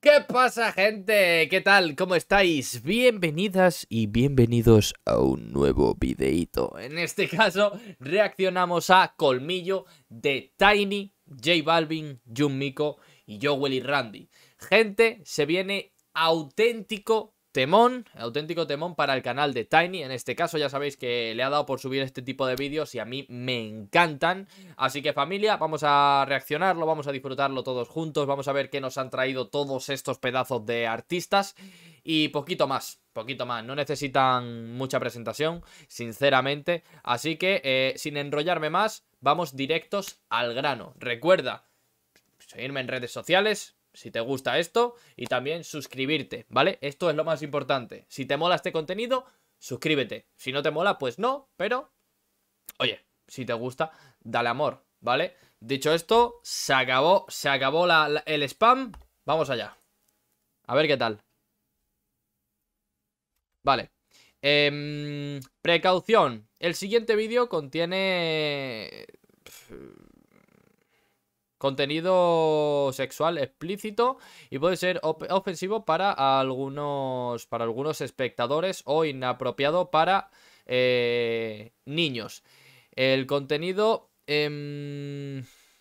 ¿Qué pasa, gente? ¿Qué tal? ¿Cómo estáis? Bienvenidas y bienvenidos a un nuevo videito. En este caso, reaccionamos a Colmillo de Tiny, J Balvin, Young Miko y Jowell y Randy. Gente, se viene auténtico temón para el canal de Tiny. En este caso ya sabéis que le ha dado por subir este tipo de vídeos y a mí me encantan. Así que, familia, vamos a reaccionarlo, vamos a disfrutarlo todos juntos. Vamos a ver qué nos han traído todos estos pedazos de artistas. Y poquito más. No necesitan mucha presentación, sinceramente. Así que, sin enrollarme más, vamos directos al grano. Recuerda seguirme en redes sociales si te gusta esto, y también suscribirte, ¿vale? Esto es lo más importante. Si te mola este contenido, suscríbete. Si no te mola, pues no, pero oye, si te gusta, dale amor, ¿vale? Dicho esto, se acabó el spam. Vamos allá. A ver qué tal. Vale. Precaución. El siguiente vídeo contiene contenido sexual explícito y puede ser ofensivo para algunos espectadores o inapropiado para niños. El contenido de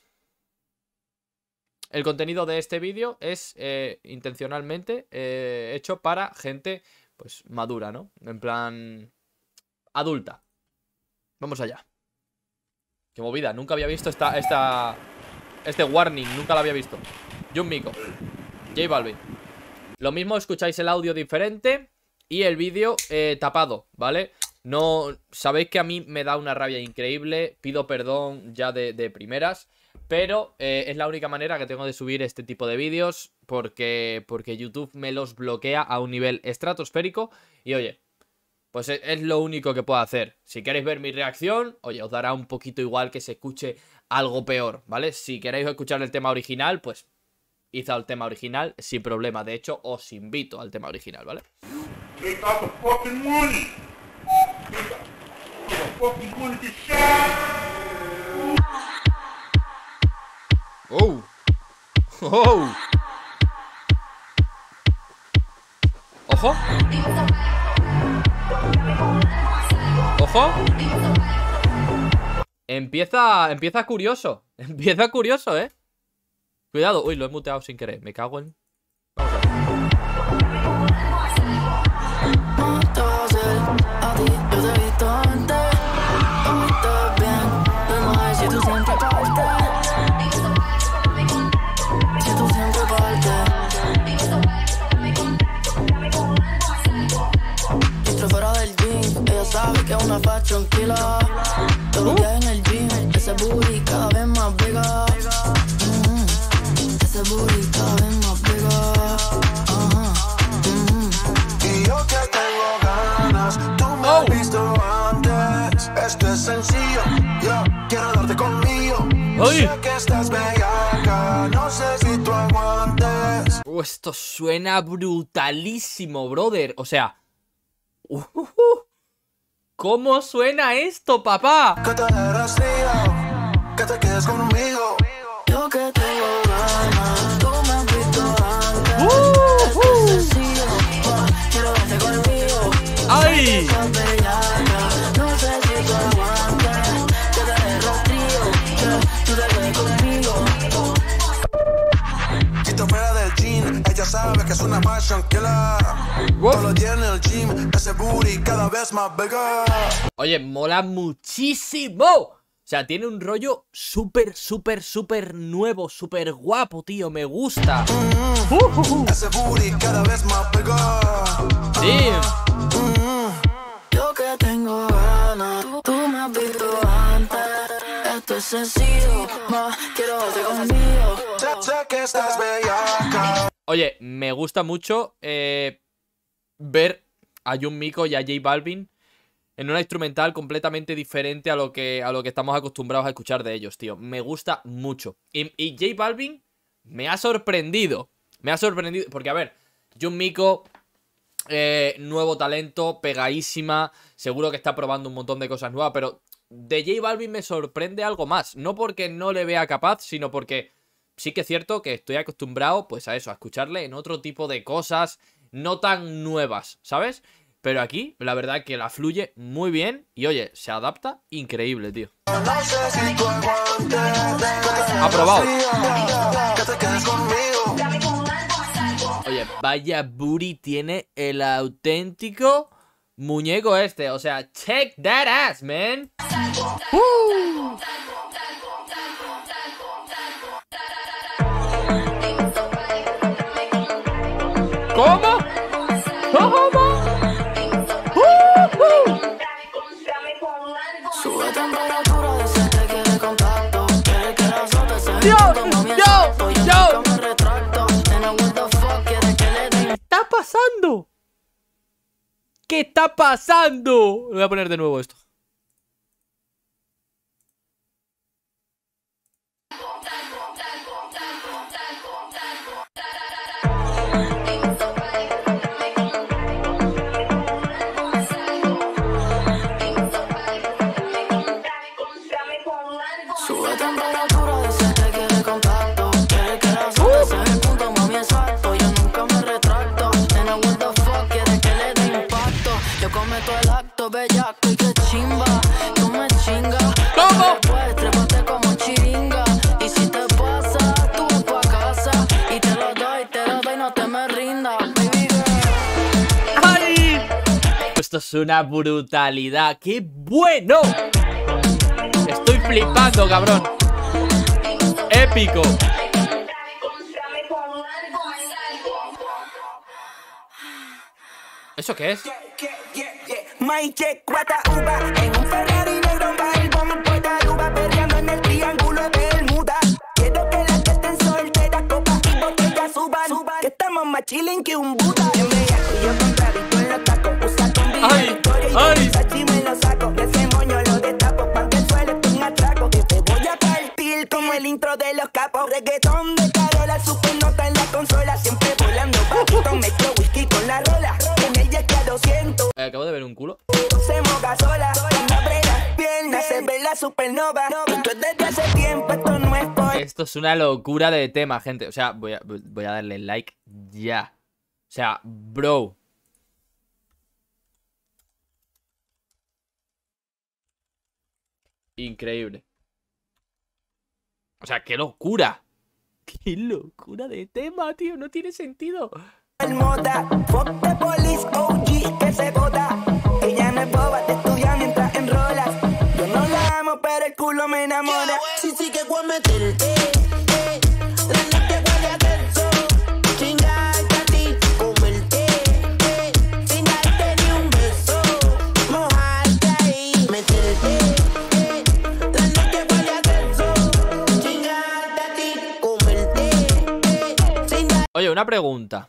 este vídeo es intencionalmente hecho para gente pues madura, ¿no? En plan adulta. Vamos allá. Qué movida, nunca había visto este warning, nunca lo había visto. Young Miko, J Balvin. Lo mismo, escucháis el audio diferente y el vídeo tapado, ¿vale? No, sabéis que a mí me da una rabia increíble. Pido perdón ya de primeras, pero es la única manera que tengo de subir este tipo de vídeos, porque YouTube me los bloquea a un nivel estratosférico. Y oye, pues es lo único que puedo hacer. Si queréis ver mi reacción, oye, os dará un poquito igual que se escuche algo peor, ¿vale? Si queréis escuchar el tema original, pues id al tema original sin problema. De hecho, os invito al tema original, ¿vale? ¡Oh! ¡Oh! ¡Ojo! ¡Ojo! Empieza curioso. Empieza curioso, ¿eh? Cuidado. Uy, lo he muteado sin querer. Me cago en... Vamos a ver. Sabe que es una fashion killer. Todo lo que hay en el gym, ese booty cada vez más bigger. Ese booty cada vez más bigger. Y yo que tengo ganas, tú me has visto antes. Esto es sencillo, yo quiero darte conmigo. Sé que estás bellaca, no sé si tú aguantes. Esto suena brutalísimo, brother. O sea... ¿Cómo suena esto, papá? Que te agarras frío, que te quedes conmigo. Yo que tengo ganas, tú me has visto antes. Esto es sencillo, quiero darte conmigo. ¡Ay! No sé si tú aguantas. Que te agarras frío, que tú te quedes conmigo. Si te fuera del gym, ella sabe que es una fashion killer. Todo lo tiene en el gym, ese booty cada vez más bigger. Oye, mola muchísimo. O sea, tiene un rollo súper nuevo, súper guapo, tío. Me gusta. Ese booty cada vez más bigger. Sí. Yo que tengo ganas, tú me has visto antes. Esto es sencillo, más quiero darte conmigo. Sé que estás bellaca. Oye, me gusta mucho ver a Young Miko y a J Balvin en una instrumental completamente diferente a lo que estamos acostumbrados a escuchar de ellos, tío. Me gusta mucho. Y J Balvin me ha sorprendido. Me ha sorprendido. Porque, a ver, Young Miko, nuevo talento, pegadísima. Seguro que está probando un montón de cosas nuevas. Pero de J Balvin me sorprende algo más. No porque no le vea capaz, sino porque sí que es cierto que estoy acostumbrado, pues a eso, a escucharle en otro tipo de cosas no tan nuevas, ¿sabes? Pero aquí, la verdad que la fluye muy bien y, oye, se adapta increíble, tío. Aprobado. Oye, vaya booty tiene el auténtico muñeco este. O sea, check that ass, man. ¿Cómo? ¿Cómo? Sube temperatura, dice que quiere contacto. Quiere que la azote, se Yo. nunca me retracto. En el what the fuck, quiere que le den. ¿Qué está pasando? ¿Qué está pasando? Voy a poner de nuevo esto. Sube temperatura, dice que quiere contacto. Quiere que la azote, se el punto, mami, exacto. Yo nunca me retracto. En el what the fuck, quiere que le dé impacto. Yo cometo el acto bellaco y que chimba. Tú me chingas. ¿Cómo? Después trépate como chiringa. Y si te pasa, tú pa' casa. Y te lo doy, no te me rindas, baby girl. ¡Ay! Esto es una brutalidad. ¡Qué bueno! Estoy flipando, cabrón. Épico. ¿Eso qué es? Mike cuata uva en un Ferrari negro vamos por Aruba perreando en el triángulo de Bermuda. Quiero que las que estén solteras copas y botellas suban, que estamos más chilling que un Buda. Yo me hago yo con rabito en los tacos, usa con Ay, Victoria y ay. yo Versace me lo saco. De ese moño lo destapo pa' que suele un atraco. Que te voy a partir como el intro de los capos. Reggaetón de Carola, super nota en la consola. Siempre volando bajito, mezclo whisky con la rola. En ella que lo siento. Acabo de ver un culo. Se moja sola, cuando abre las piernas se ve la supernova. Esto es desde hace tiempo, esto no es por... Esto es una locura de tema, gente. O sea, voy a darle like ya. O sea, bro. Increíble. O sea, qué locura. Qué locura de tema, tío. No tiene sentido. moda. Fuck the police, OG, que se bota. Ella no es boba, te estudia mientras enrolas. Yo no la amo, pero el culo me enamora. Sí, sí que voy a meterte. La noche voy a hacer eso. Chingarte a ti, comerte. Sin darte ni un beso. Mojarte ahí, meterte. La noche voy a hacer eso. Chingarte a ti, comerte. Sin darte. Oye, una pregunta.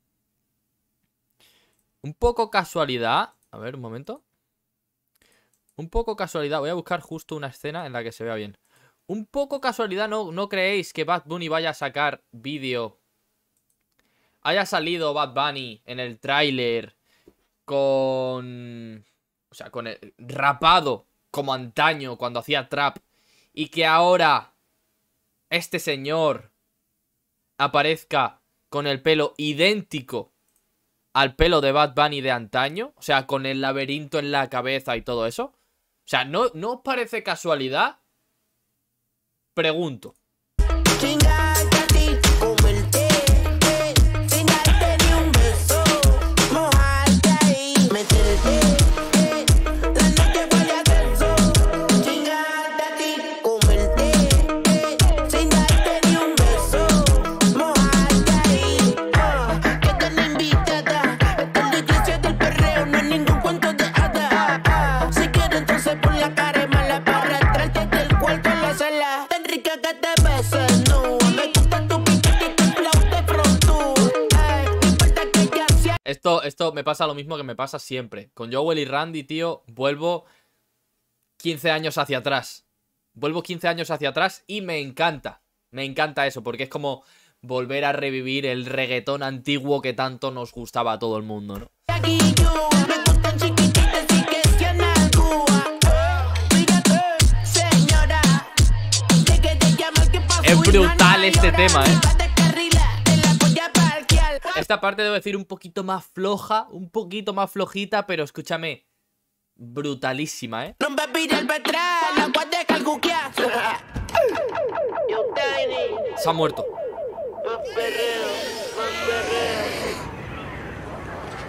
Un poco casualidad. A ver, un momento. Un poco casualidad. Voy a buscar justo una escena en la que se vea bien. Un poco casualidad, ¿no creéis que Bad Bunny vaya a sacar vídeo? Haya salido Bad Bunny en el tráiler con... O sea, con el rapado como antaño cuando hacía trap. Y que ahora este señor aparezca con el pelo idéntico al pelo de Bad Bunny de antaño. O sea, con el laberinto en la cabeza y todo eso. O sea, ¿no os parece casualidad? Pregunto. Chingarte a ti, comerte, sin darte ni un beso, mojarte ahí, meterte, la noche voy a hacer eso. Chingarte a ti, comerte, sin darte ni un beso, mojarte ahí. Que tan invitada, esta es la iglesia del perreo, no es ningún cuento de hadas. Si quieres entonces pon la cara y mala para arrastrarte del cuarto a la sala. Tan rica que te beses, no. Me gusta tu piquete y tu flow de frontú. No importa que ya sea. Esto me pasa lo mismo que me pasa siempre. Con Jowell y Randy, tío, vuelvo 15 años hacia atrás. Vuelvo 15 años hacia atrás y me encanta. Me encanta eso, porque es como volver a revivir el reggaetón antiguo que tanto nos gustaba a todo el mundo, ¿no? Aquí yo me gustan chiquititas y que sean algo. Fíjate, señora, de que te llama, ¿qué pasa? Es brutal este tema, Esta parte debo decir un poquito más floja, un poquito más flojita, pero escúchame, brutalísima, Se ha muerto.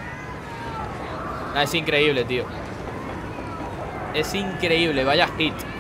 Es increíble, tío. Es increíble, vaya hit.